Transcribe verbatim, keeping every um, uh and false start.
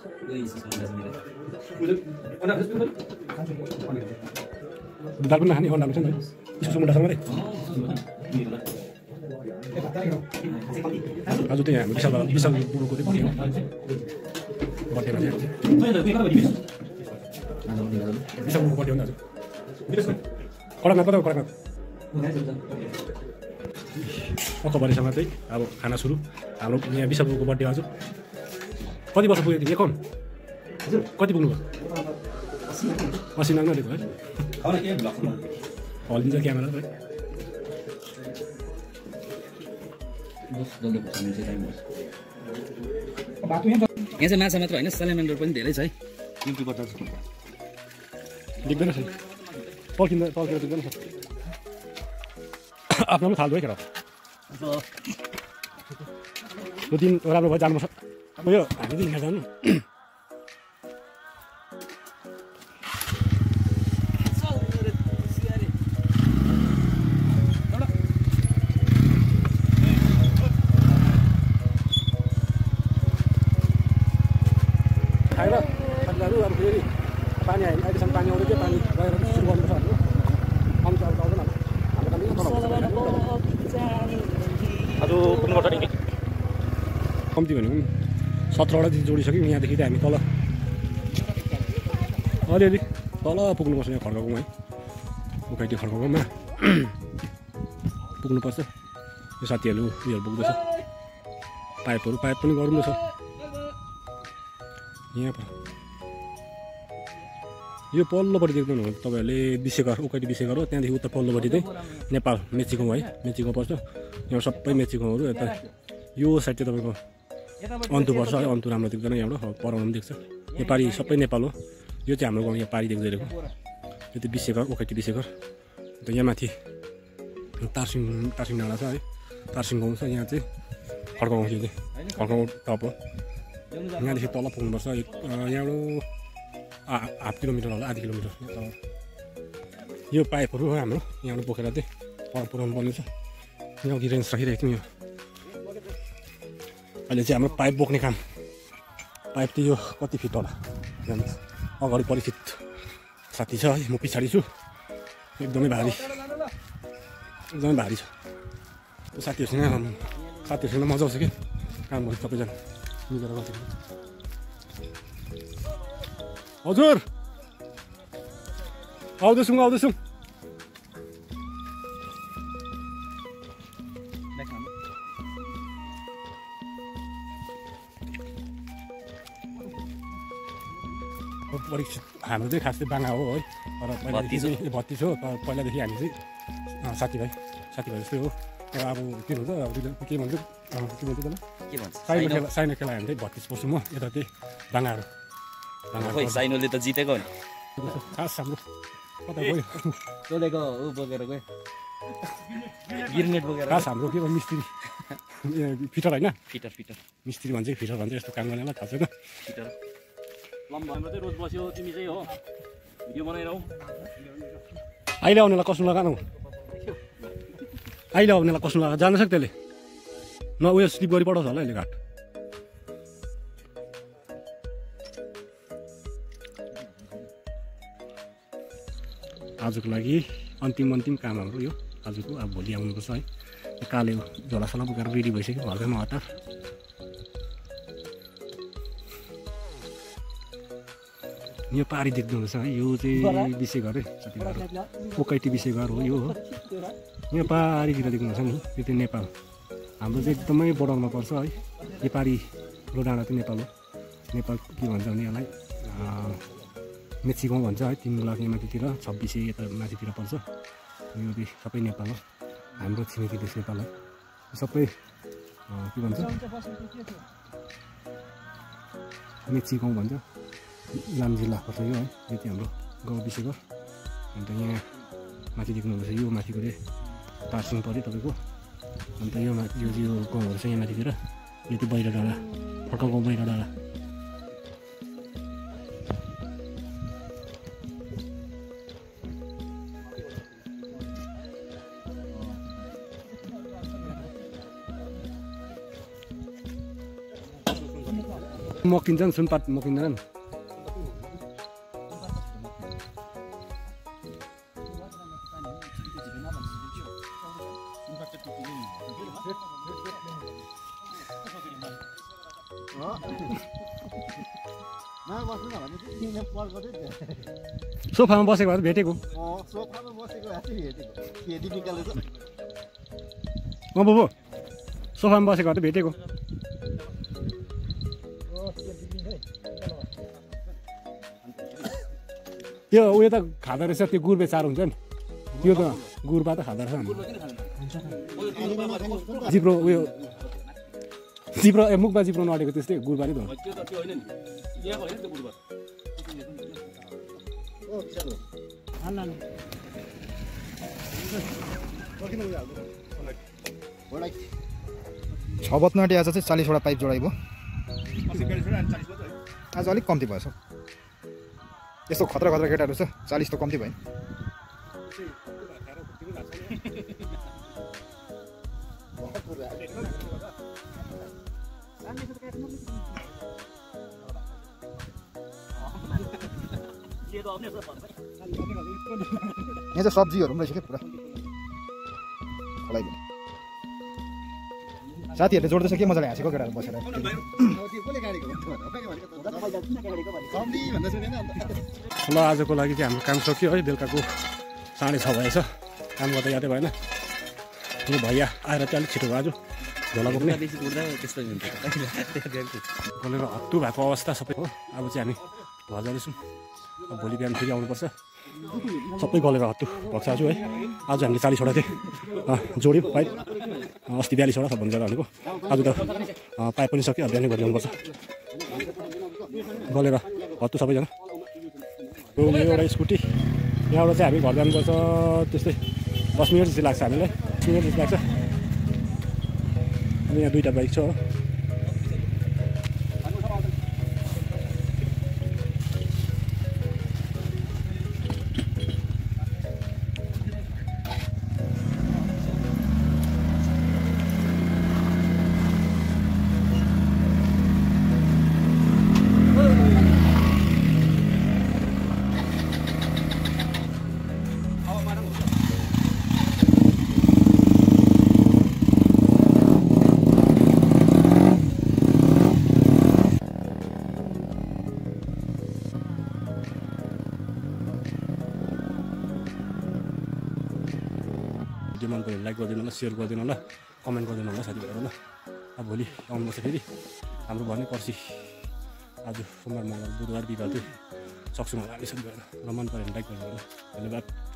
दाल पनि खाने अन्डा छ नि इस्कुस मुन्टा छ मात्रै आज त्यही हाम्रो विशाल विशाल बुढोको चाहिँ बर्थडेमा चाहिँ विशाल बुढोको बर्थडे हो नि आज कडकनाथ कता कडकनाथ अक्टोबरसम्म चाहिँ अब खाना सुरु हाम्रो यहाँ विशाल बुढोको बर्थडे आज कति वर्ष पुगेको थियो एकाउन्न कति पुग्नु भयो असी नाग्न दिएको है हलिन्छ क्यामेरा है यहाँ चाहिँ माछा मात्र होइन सेलेमेन्डर पनि धेरै छ है युट्युबर त देख्दैन छ पर्खिँदा पर्खेर देख्दैन छ आफ्नो पनि थाल्दो है खेर यो दिन राम्रो भयो जानुपर्छ अब यो हामी चाहिँ यहाँ जानु खाएर साथीहरू अब फेरि पानी आयो अहिलेसम्म पानी आउँदै थियो पानी गएर सुरु गर्नुपर्छ हाम्रो आउँछ अब आउँदैन हाम्रो आज पुग्नुपर्छ नि कम्ती भनेको सत्रवटा दिन जोडिसक्यौँ यहाँदेखि चाहिँ हामी तल अलिअलि तल पुग्नुपर्छ यहाँ खड्काउमा है उकाइटी खड्काउमा पुग्नुपर्छ यो साथीहरू उयोहरू पुग्दैछ पाइपहरू पाइप पनि गर्नु छ यहाँ पर यो पल्लोपट्टि देख्नु हो तपाईँहरूले विशेखर उकाइटी विशेखर हो त्यहाँदेखि उता पल्लोपट्टि चाहिँ नेपाल मेची गाउँ है मेची गाउँ पर्छ यहाँ सबै मेची गाउँहरू यता यो साइड चाहिँ तपाईँको अन्तु पर्छ है अन्तु राम्रो देख्दैन यहाँबाट पराउनु पनि देख्छ यो पारी सबै नेपाल हो यो चाहिँ हाम्रो गाउँ यहाँ पारी देख्दैरहेको यो चाहिँ विशेखर उकाइटी विशेखर अन्त यहाँ माथि तारसिङ तारसिङ डाँडा छ है तारसिङ गाउँ छ यहाँ चाहिँ खड्काउँ त्यो चाहिँ खड्काउँ टप हो यहाँदेखि तल पुग्नुपर्छ यहाँबाट हाफ किलोमिटर होला आधी किलोमिटर यो पाइपहरू हो हाम्रो यहाँबाट बोकेर चाहिँ पर पुऱ्याउनु पर्ने छ यहाँ अघि रेन्ज राखिरहेको थियौँ यो अहिले चाहिँ हाम्रो पाइप बोक्ने काम पाइप चाहिँ यो कति फिट होला जानुहोस् अगाडि परिचित साथी छ है म पछाडि छु एकदमै भारी एकदमै भारी छ त्यो साथीहरूसँग साथीहरूसँग मजा आउँछ कि काम गर्नु सबैजना मिलेर गर्छ हजुर आउँदैछौँ आउँदैछौँ परीक्षित हाम्रो चाहिँ खास चाहिँ बाङ्गा हो है तर पहिलादेखि भत्तिस हो तर पहिलादेखि हामी चाहिँ साथीभाइ साथीभाइ जस्तै हो तर अब के भन्छ अब के भन्छ के भन्छ त्यसलाई के भन्छ साइनो खेला साइनो खेला हामी चाहिँ भत्तिस पर्छु म यता चाहिँ बाङ्गाहरू खोइ साइनोले त जितेको नि खास हाम्रो कता गयो चलेको ऊ बोकेर गयो गिरनेट बोकेर खास हाम्रो के मिस्त्री फिटर होइन फिटर फिटर मिस्त्री भन्छ कि फिटर भन्छ यस्तो काम गर्नेलाई थाहा छैन फिटर लम्बामा चाहिँ रोज बस्यो तिमी चाहिँ हो भिडियो बनाइरहौ अहिले आउनेलाई कस्तो लगानु अहिले आउनेलाई कस्तो लगा जान सक्छ त्यसले न उयो स्लिप गरी पठाउँछ होला अहिले घाट आजको लागि अन्तिम अन्तिम काम हाम्रो यो आजको अब भोलि आउनुपर्छ है काले झोलासला बोकेर रेडी भइसक्यो हल्कामा हतार यो पारी देख्नुहुँदैछ है यो चाहिँ विशेषघर है साथीभाइहरू उकाइटी विशेषघर हो यो हो यो पारीतिर देख्नुहुन्छ नि यो चाहिँ नेपाल हाम्रो चाहिँ एकदमै बढाउन पर्छ है यो पारी ठुलो डाँडा चाहिँ नेपाल हो नेपाल के भन्छ भने यसलाई मेची गाउँ भन्छ है तिन लाख यहाँ माथितिर छब्बिसे यता माथितिर पर्छ यो चाहिँ सबै नेपाल हो हाम्रो छिमेकी देश नेपाल हो सबै के भन्छ मेची गाउँ भन्छ इलाम जिल्ला पर्छ यो है यो चाहिँ हाम्रो गाउँ विशेषघर अन्त यहाँ माथि देख्नुहुन्छ यो माथिको चाहिँ तारसिङ पऱ्यो तपाईँको अन्त यो माथि यो यो गाउँहरू छ यहाँ माथितिर यो चाहिँ बाहिर डाँडा फर्का गाउँ बाहिर डाँडा मकिन्छन् सुनपात मकिँदैनन् सोफामा बसेको भएर भेटेको अँ बुबु सोफामा बसेको भएर भेटेको त्यो उयो त खाँदो रहेछ त्यो गुर्बे चारो हुन्छ नि त्यो त गुर्बा त खाँदो रहेछ जिब्रो उयो जिब्रो ए मुखमा जिब्रो नअडेको त्यस्तै गुर्बा नि त छ बत्नु आँटे आज चाहिँ चालिसवटा पाइप जोडाइयो आज अलिक कम्ती भएछ यस्तो खतरा खतरा केटाहरू छ चालिस त कम्ती भयो यहाँ चाहिँ सब्जीहरू पनि रहेछ क्या पुरा खोलाइ पनि साथीहरूले जोड्दैछ के मजाले हाँसेको केटाहरू बसेर ल आजको लागि चाहिँ हाम्रो काम सक्यो है बेलुकाको साढे छ भएछ काम गर्दा यादै भएन यो भैया आएर चाहिँ अलिक छिटो भयो आज झोलाको पनि गलेर हत्तु भएको अवस्था सबै हो अब चाहिँ हामी घर जाँदैछौँ भोलि बिहान फेरि आउनुपर्छ सबै गलेर हत्तु भएको छ आज है आज हामीले चालिसवटा चाहिँ जोड्यौँ पाइप अस्ति बयालिसवटा सबभन्दा ज्यादा भनेको आज त पाइप पनि सक्यो बिहानै गरिदिनुपर्छ गलेर हत्तु सबैजना यो एउटा स्कुटी यहाँबाट चाहिँ हामी घर जानुपर्छ त्यस्तै दस मिनट जस्तो लाग्छ हामीलाई दस मिनट जस्तो लाग्छ अनि यहाँ दुईवटा बाइक छ हो भिडियो मन पऱ्यो लाइक गरिदिनु होला सेयर गरिदिनु होला कमेन्ट गरिदिनु होला साथीभाइहरू ल अब भोलि आउनुपर्छ फेरि हाम्रो भने पर्सि आज सोमबार मङ्गल बुधबार बिहिबार चाहिँ सक्छौँ होला अहिलेसम्म गएर र मन पऱ्यो भने लाइक गरिदिनु होला धन्यवाद।